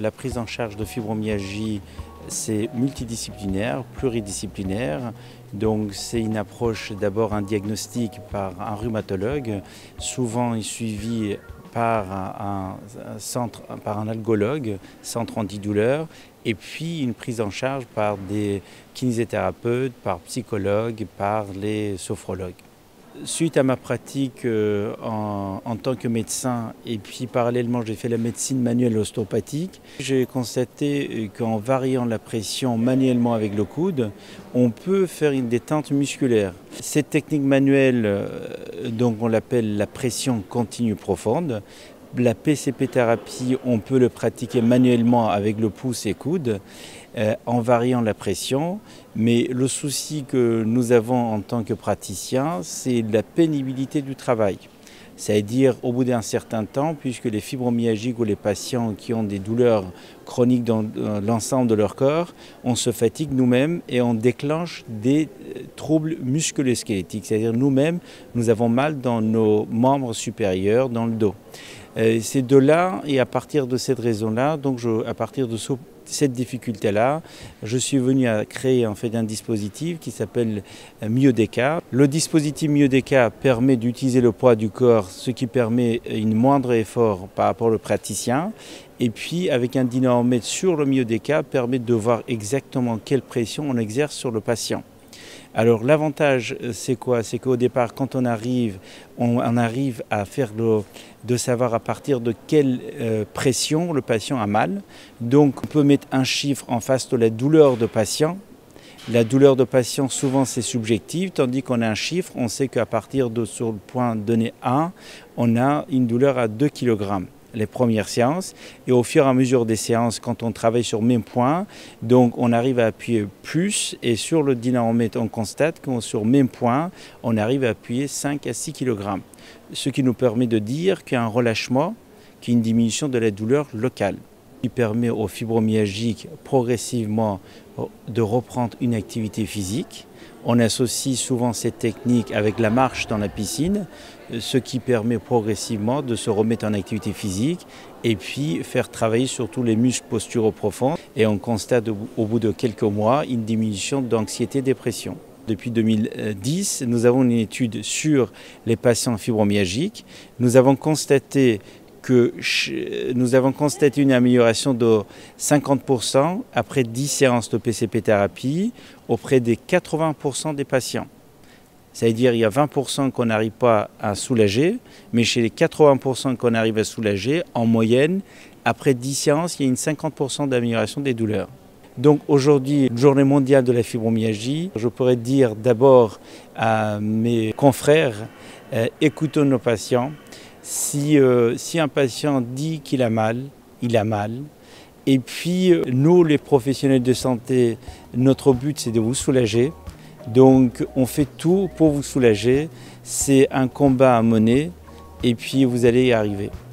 La prise en charge de fibromyalgie, c'est multidisciplinaire, pluridisciplinaire. Donc c'est une approche, d'abord un diagnostic par un rhumatologue, souvent suivi par un algologue, centre antidouleur, et puis une prise en charge par des kinésithérapeutes, par psychologues, par les sophrologues. Suite à ma pratique en tant que médecin et puis parallèlement j'ai fait la médecine manuelle ostéopathique, j'ai constaté qu'en variant la pression manuellement avec le coude, on peut faire une détente musculaire. Cette technique manuelle, donc on l'appelle la pression continue profonde. La PCP-thérapie, on peut le pratiquer manuellement avec le pouce et coude en variant la pression. Mais le souci que nous avons en tant que praticiens, c'est la pénibilité du travail. C'est-à-dire au bout d'un certain temps, puisque les fibromyalgiques ou les patients qui ont des douleurs chroniques dans l'ensemble de leur corps, on se fatigue nous-mêmes et on déclenche des troubles musculo-squelettiques. C'est-à-dire nous-mêmes, nous avons mal dans nos membres supérieurs, dans le dos. C'est de là et à partir de cette raison-là, donc à partir de cette difficulté-là, je suis venu à créer en fait un dispositif qui s'appelle Myodeka. Le dispositif Myodeka permet d'utiliser le poids du corps, ce qui permet un moindre effort par rapport au praticien. Et puis avec un dynamomètre sur le Myodeka permet de voir exactement quelle pression on exerce sur le patient. Alors l'avantage c'est quoi? C'est qu'au départ quand on arrive à faire de savoir à partir de quelle pression le patient a mal. Donc on peut mettre un chiffre en face de la douleur de patient. La douleur de patient souvent c'est subjectif, tandis qu'on a un chiffre, on sait qu'à partir de sur le point donné 1, on a une douleur à 2 kg. Les premières séances et au fur et à mesure des séances quand on travaille sur le même point, donc on arrive à appuyer plus et sur le dynamomètre on constate que sur le même point on arrive à appuyer 5 à 6 kg. Ce qui nous permet de dire qu'il y a un relâchement, qu'il y a une diminution de la douleur locale. Qui permet aux fibromyalgiques progressivement de reprendre une activité physique. On associe souvent cette technique avec la marche dans la piscine, ce qui permet progressivement de se remettre en activité physique et puis faire travailler surtout les muscles posturaux profonds. Et on constate au bout de quelques mois une diminution d'anxiété-dépression. Depuis 2010, nous avons une étude sur les patients fibromyalgiques. Nous avons constaté une amélioration de 50% après 10 séances de PCP-thérapie auprès des 80% des patients. C'est-à-dire qu'il y a 20% qu'on n'arrive pas à soulager, mais chez les 80% qu'on arrive à soulager, en moyenne, après 10 séances, il y a une 50% d'amélioration des douleurs. Donc aujourd'hui, journée mondiale de la fibromyalgie, je pourrais dire d'abord à mes confrères, écoutons nos patients. Si un patient dit qu'il a mal, il a mal. Et puis nous, les professionnels de santé, notre but c'est de vous soulager. Donc on fait tout pour vous soulager. C'est un combat à mener et puis vous allez y arriver.